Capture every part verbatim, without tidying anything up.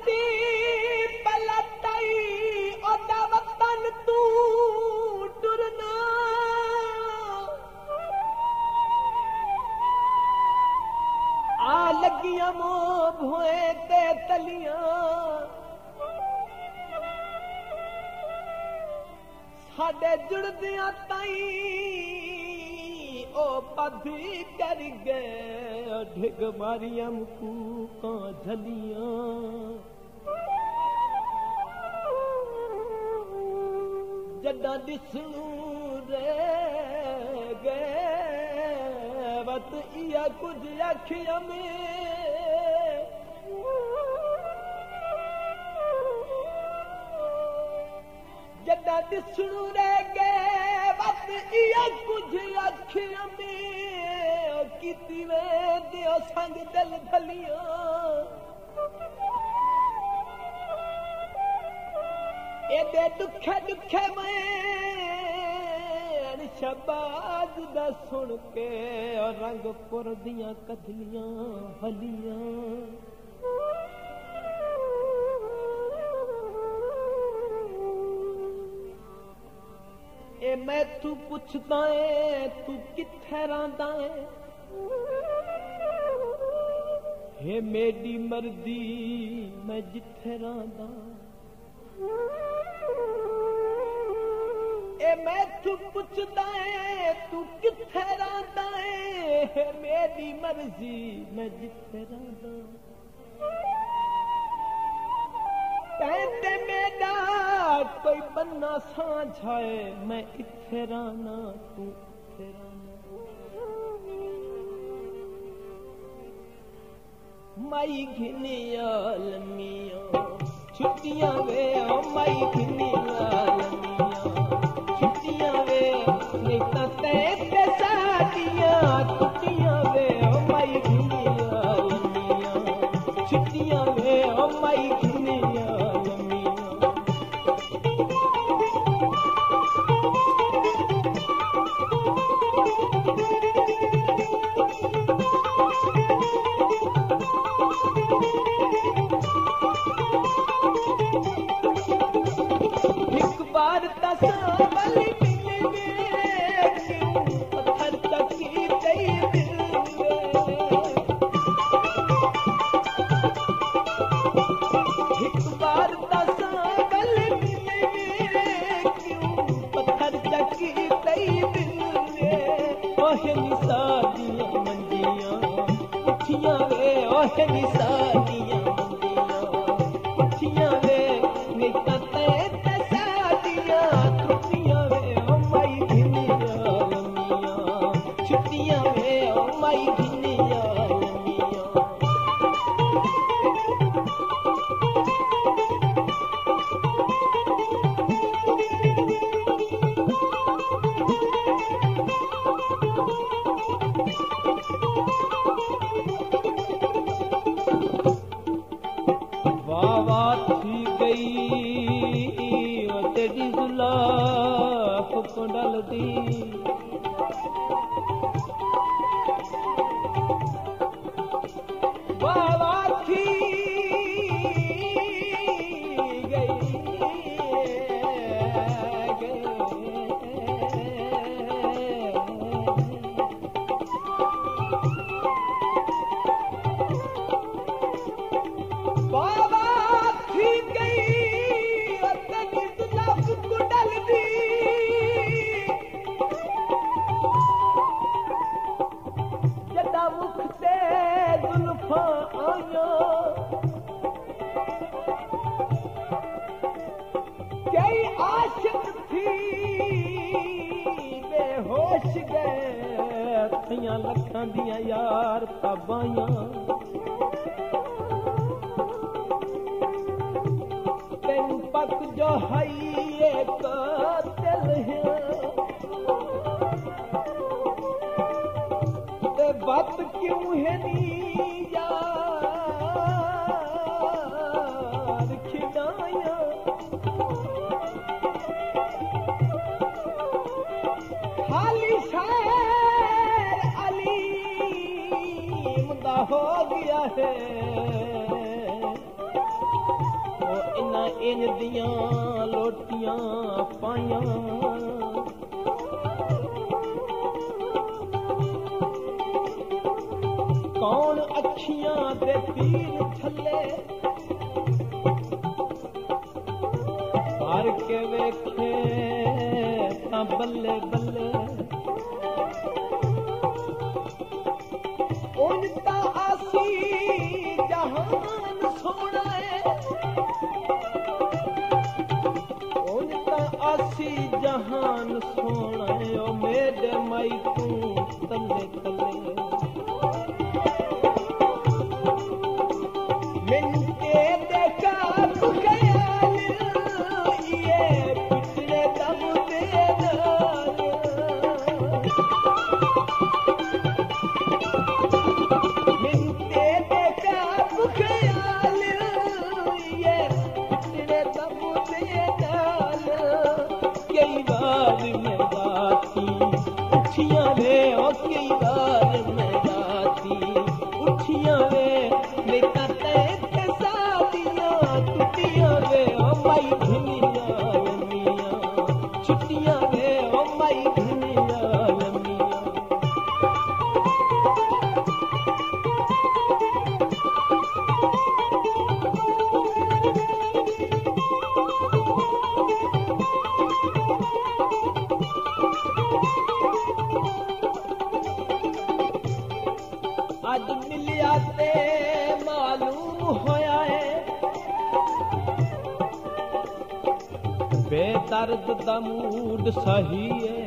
धरती पलटाई ओदा वतन तू टुरना आ लगियां मोह भोए ते तलियां साडे जुड़दियां ताई ओ पधी कर गए ढिग मारियां मुकूकां झलियां जड्डा दिसणू रह गए वत इया कुछ अखियां में जड्डा दिसणू रह गए वत इया कुछ अखियां में कीती वे दियो संग दिल भलियां एदे दुखे दुखे में शबाज दा सुन के और रंगपुर दियां कदलियां हलियां ए मैं तू पुछदा है तू किथे रहांदा है हे मेरी मर्जी मैं जिथे रहांदा ए मैं तू पुछदा है तू किथे रहांदा है मेरी मर्जी मैं जिथे रहांदा कहते मेरा कोई बन्ना साझाए मैं इथे रहना तू इथे रहना माई घिनी आलमिया छुट्टियां वे ओ माई घिनी आलमिया छुट्टियां वे नहीं ता ते सादियां छुट्टियां वे ओ माई घिनी आलमिया छुट्टियां वे ओ माई घिनी बात क्यों है नी यार खिदाया खाली शहर अलीम दा हो गया है इंज दियां लोटियां पाइयां कौन अखियां दे तीर थल्ले भर के वेखे तां बल्ले बल्ले उन तां आसी जहान सोना है उन तां आसी जहान सोना है ओ मेरे माई तू तले तले अज मिलिया ते मालूम होया है बेदर्द दा मूड सही है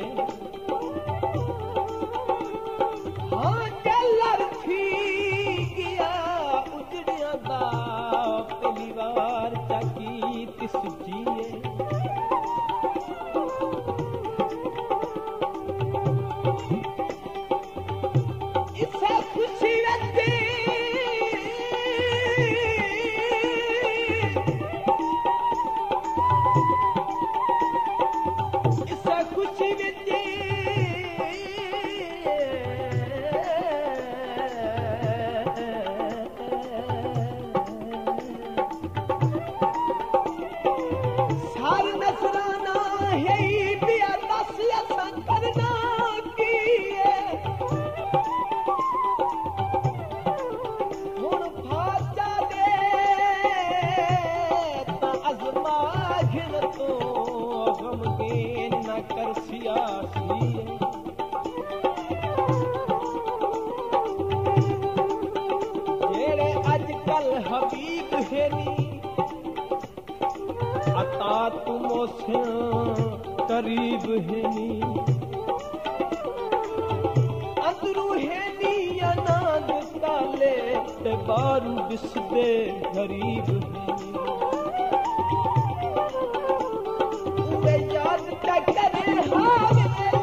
हाँ कलर थी गया उजड़िया दा पहली बार चाकी तिस जिए हबीब हेनी अता तुम करीब हेनी अंदरू हेनी अनाद काले ते बारू बिसदे गरीब हेनी याद करे हाल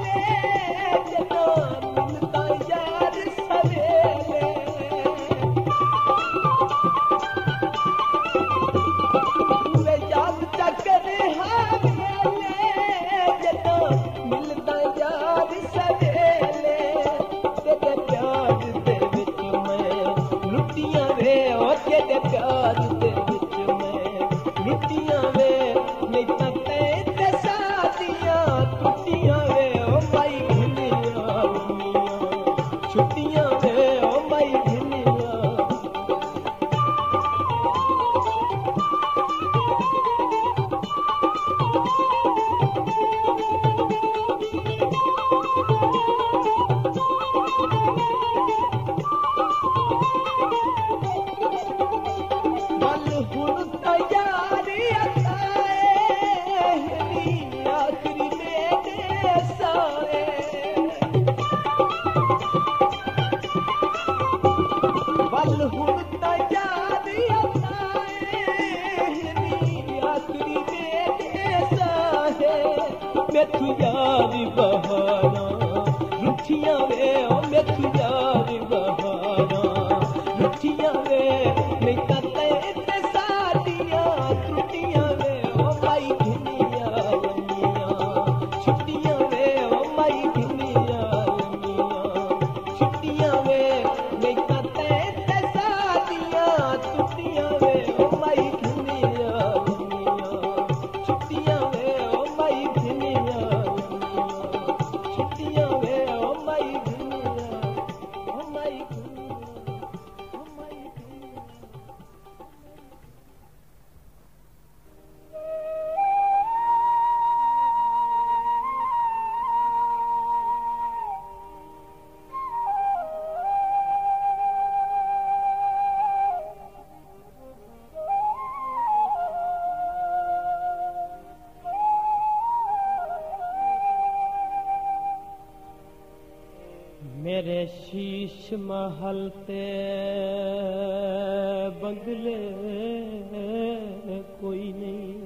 मेथू यारी बहाना रुठियां वे ओ मेथू यारी बहाना रुठियां वे नहीं करते इतने सादियां त्रुटियां वे ओ माई घिनिया लमियां छुट्टियां वे ओ माई घिनिया लमियां छुट्टियां वे नहीं करते इतने सादियां त्रुटियां वे ओ माई घिनिया लमियां मेरे शीश महल ते बंगले कोई नहीं,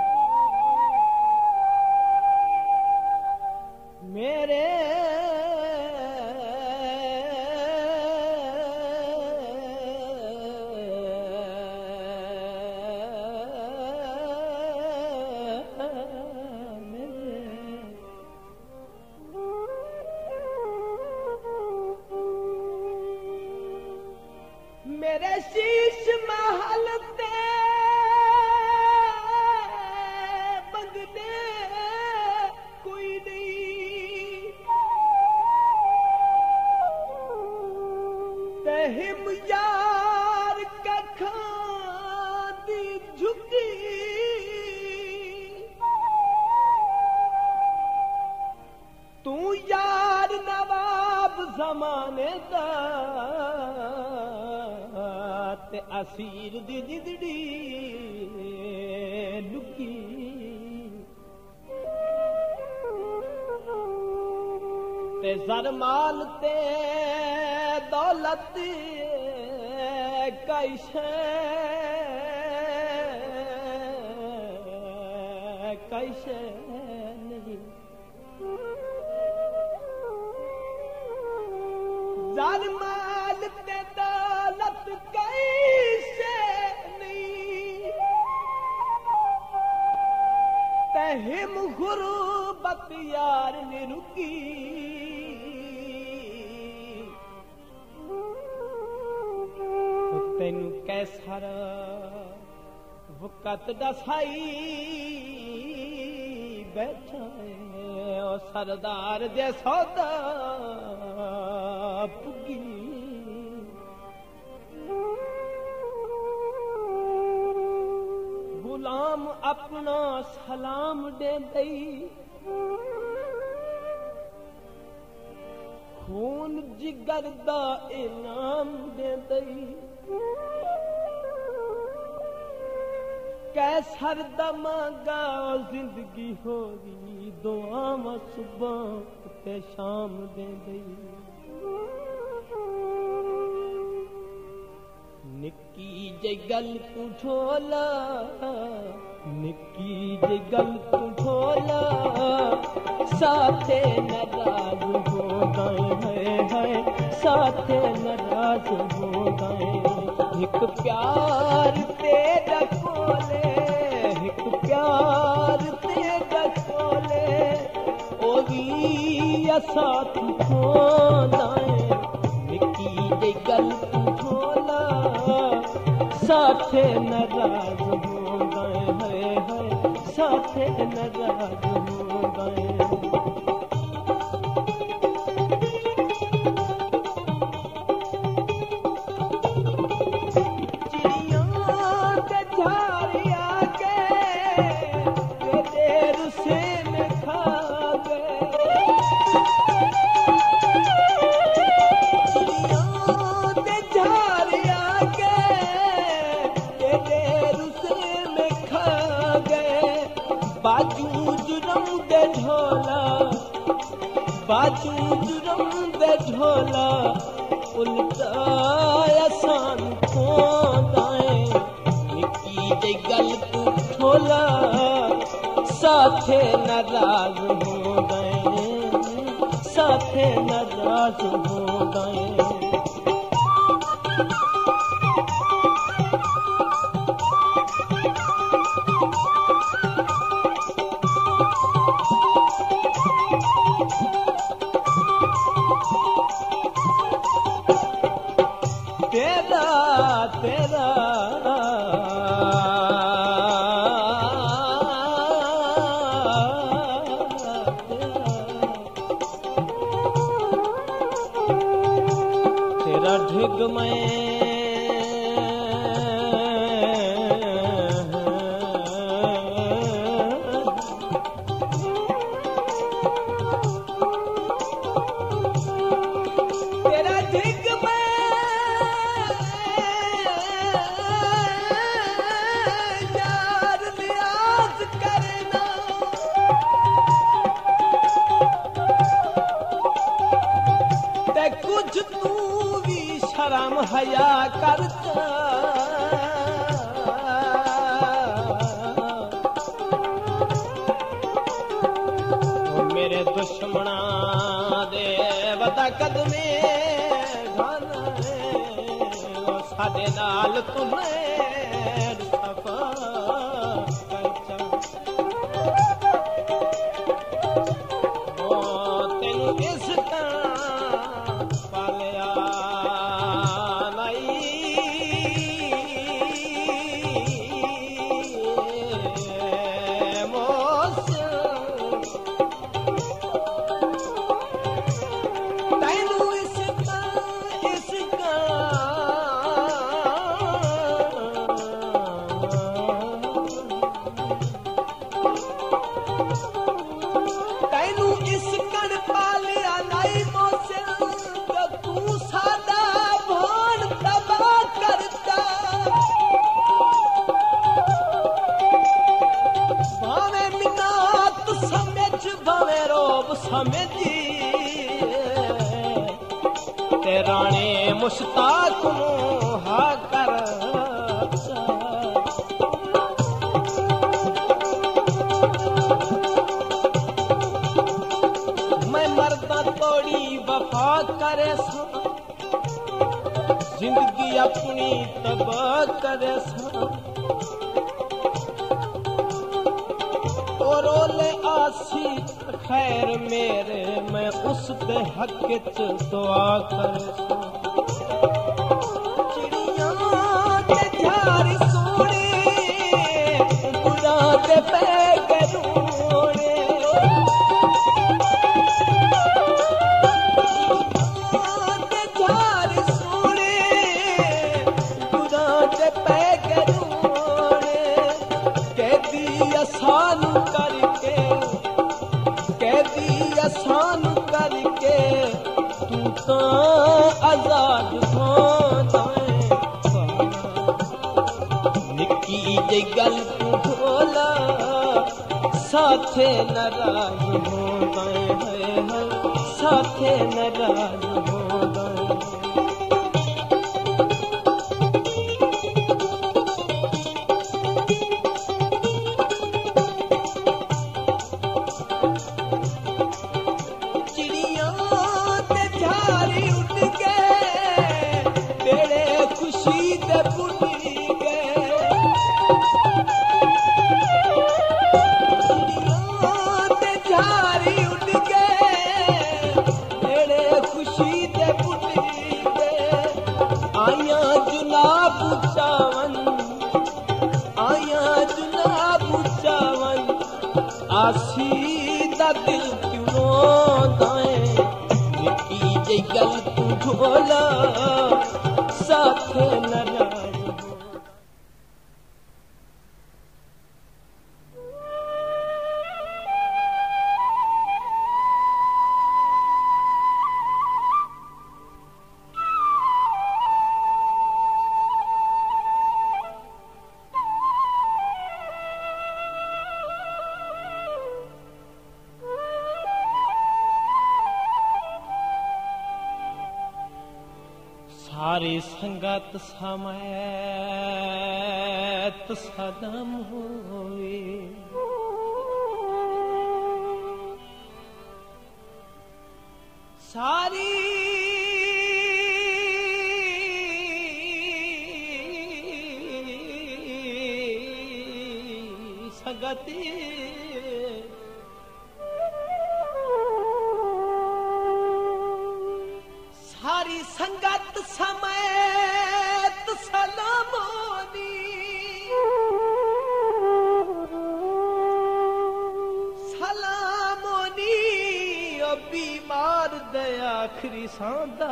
मेरे मेरे शीश महल ते बंगले कोई नहीं, ते हिम यार कखां दी झुकी, तू यार नवाब ज़माने दा ते असीर दी जिदड़ी लुकी, ते ज़रमाल ते दौलत कैसे कैसे नहीं, ज़रमाल ते दौलत कैसे नहीं, तहिम गुरबत यार ने रुकी, तेनू कैसर वक़्त दसाई बैठा ओ सरदार दे सौदा पुगी, गुलाम अपना सलाम दे दई, खून जिगर दा इनाम दे दई, कैसर दा मांगा जिंदगी होगी दुआवां सुबह ते शाम दे दई, निक्की जे गल तू ढोला, निक्की जे गल तू ढोला, साथे नाराज हो गए है है साथे नाराज हो गए, एक प्यार तेरा कोले, एक प्यार तेरा कोले, ओ भी साथ खोना, निक्की जे गल तू ढोला, साथे नाराज हो गए है है साथे नाराज हो गए। बाजू जुरम दे ढोला, बाजू जुरम दे ढोला, उल्टा आसान खोदाए, निक्की जे गल तू ढोला, साथे नाराज हो गए, साथे नाराज हो गए। तेरा तेरा तेरा ढिग में तेरा ढिग में यार लिहाज करना, ते दे नाल तुम्हें सफा करचा ओ तेनू इस तरह पालिया लाई मोस तेनू इस तरह इस तेनू इस कण पालिया लाई मोसिल जो तू सादा भान तबाह करता भावे मिनात समझ भावे रोब समझी ते राणे मुश्ताक नू हा कर वफा करे सा जिंदगी अपनी तबाह करे सा और ओले आसी खैर मेरे मैं उस दे हक च दुआ करे सा चिड़िया ते झारी सोने बुढ़ा ते पै गरूने आसान करके कैदी आसान करके तू तो आजाद होता निकी जे गल तू भोला साथे नाराज होता है साथे नाराज होता आसी दा दिल क्यों रोंदा है निकी जे गल तू भोला साथे नाराज सारी संगत समेत सदम होए सारी संगति सारी संगत समेत सलामोनी सलामोनी ओ बीमार दे आखरी सांदा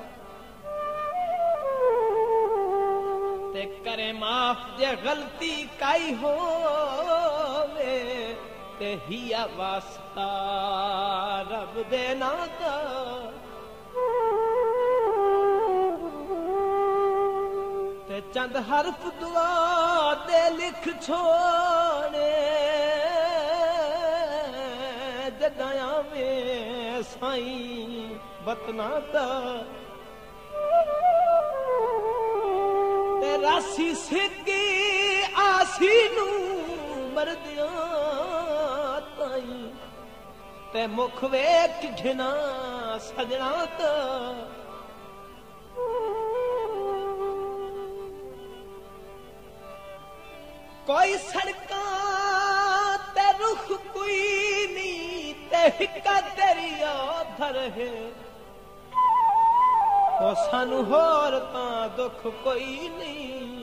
ते करे माफ जे गलती काई होवे ते हिया वास्ता रब दे नादा चंद हरफ दुआ दे लिख छोड़े जदाया में साईं बतना दा ते रासी सिद्धी आसी नू मरदिया ताई ते मुख वेख घिना सजना दा कोई सड़का ते रुख कोई नहीं ते हिक्का दरिया धर है ओ सानू होर तां दुख कोई नहीं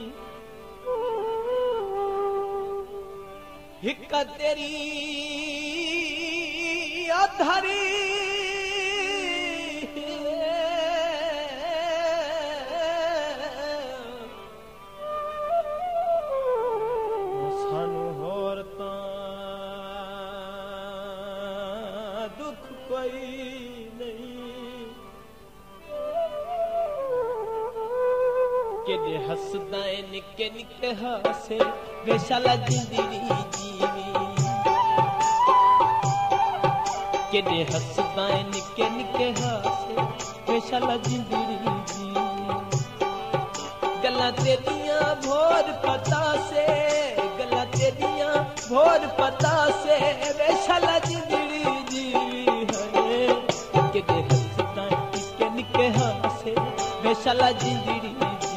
हिक्का तेरी अधरी सानू होर तां दुख कोई नहीं केडे हसदा है निके निके हासे बेशाला जिंदड़ी जीवी केडे हसदा है निके निके हासे बेशाला जिंदड़ी जीवी गल्लां तेरियां भोर पता से गल्लां तेरियां भोर पता से बेशाला जिंदड़ी जीवी है केडे हसदा है निके निके हासे बेशाला जिंदड़ी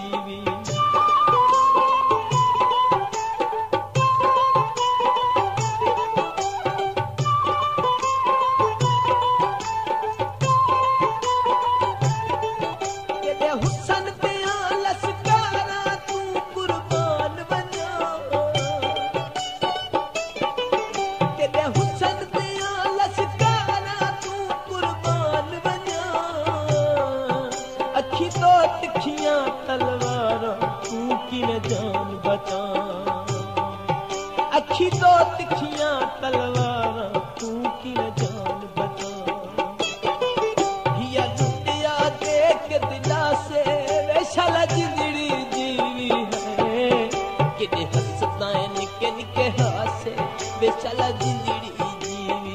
अखी तो तिखियां तलवार तू की जान बचा हिया लुटिया देख दिला से वेशाला जिंदड़ी जीवी है किदे हसदा है निके निके हासे वेशाला जिंदड़ी जीवी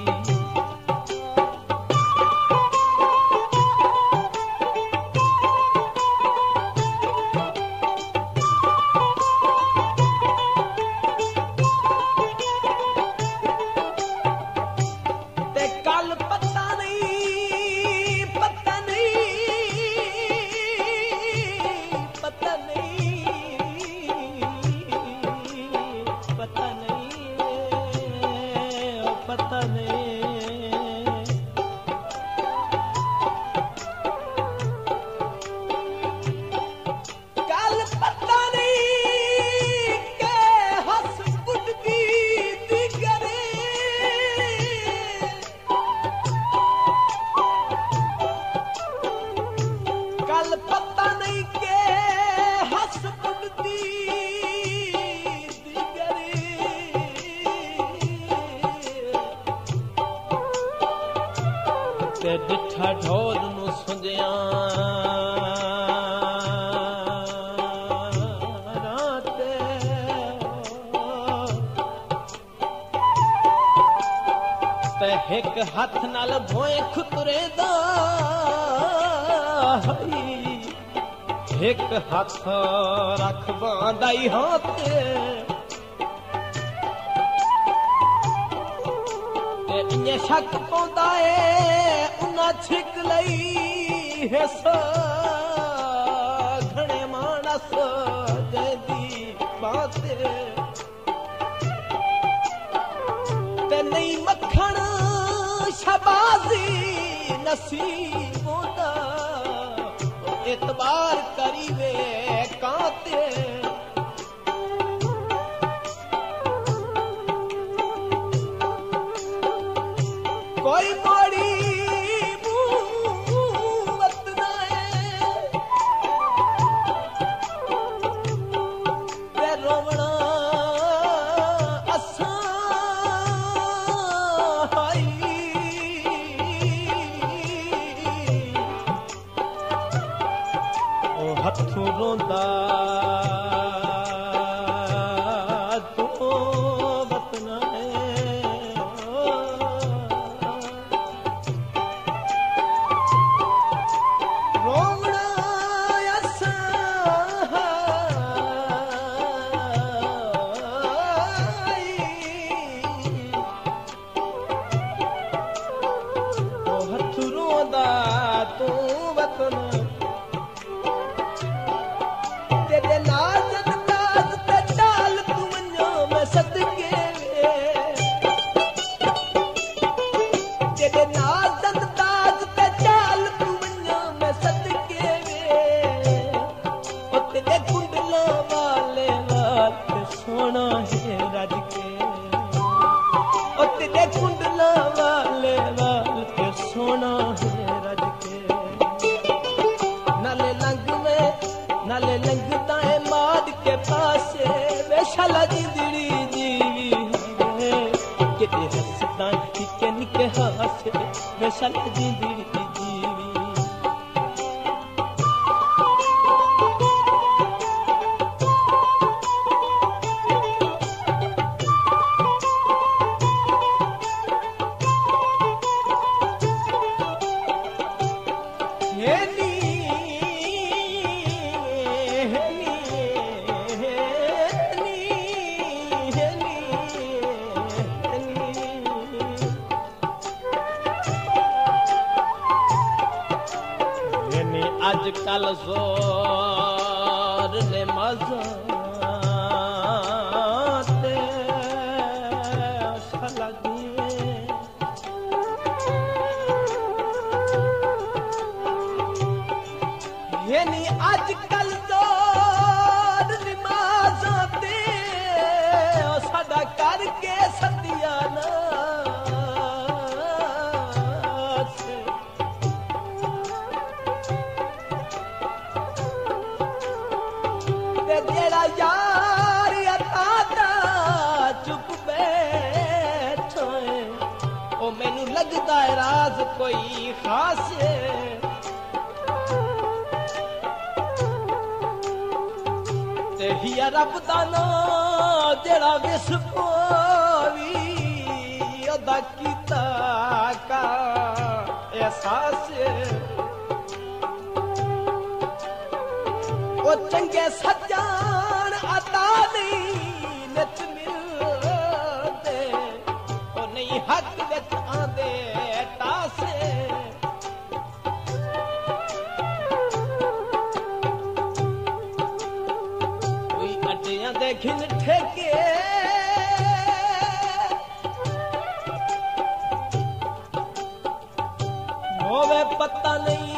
डिठा ढोल नू सुंजिया ते एक हाथ नाल भोए खुतरे दा एक हाथ रख बांधाई हाथ इन्ने शक पौंदा है उन्ना छिक लई है सा घणे मानस जदी बात ते नहीं मखण शबाजी नसीबों दा एतबार करीवे काते कोई माड़ी मूवत ना है ते रोवना असां हाई ओ हथों रोंदा तू बतना सोना है रज के ओ तेरे कुंडला वाले वाल के सोना है रज के नाले लंग में नाले लंगता है माद के पासे वेशाला जिंदड़ी जीवी है किते हंसदा निके निके हासे वेशाला जिंदड़ी आजकल जोर ने मजा यानी आजकल जोर नमाज़ां ते साडा करके सदिया ना जेड़ा यार अता चुप बैठो ओ मैनू लगदा है राज कोई खास ते हिया रब दा नां जेड़ा विस पावी ओदा कीता का एहसास ओ चंगे सज्जान अता नहीं नित मिलदे ओ नहीं हक विच आंदे टासे कोई अड्डियां दे घिन ठेके होवे पता नहीं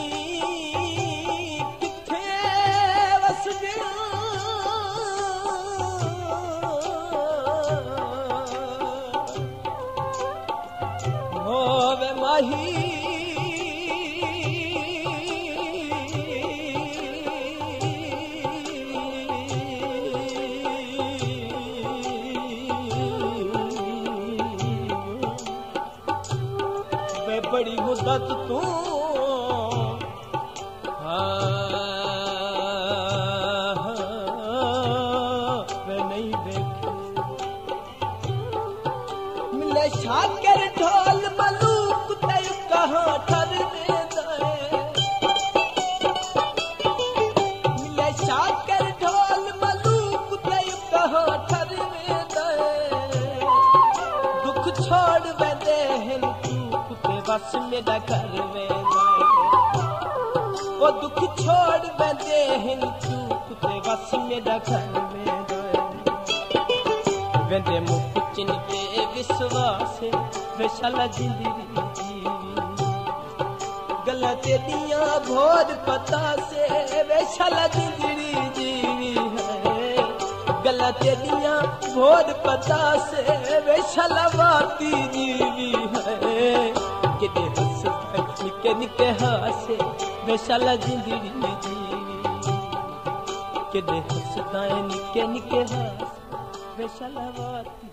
होवे माही वे बड़ी मुद्दत तू शाकर ढोल मलूक तय कहाँ ठर मिले शाकर ढोल मलूक तय कहाँ ठर दुख छोड़ वेंदे हिन चूक ते बस मेरा घर वेंदा वो दुख छोड़ वेंदे हिन चूक ते बस मेरा घर वेंदा वेंदे मुख चिन के विश्वास वेशाला जिंदड़ी जीवी गल्ला तेरिया भोर पता से वेशाला जिंदड़ी जीवी है गल्ला तेरिया भोर पता से वेशाला वाती जीवी है किते हंस निके निके हासे वेशाला जिंदड़ी जीवी किते हंसदा निके निके हासे वेशाला वाती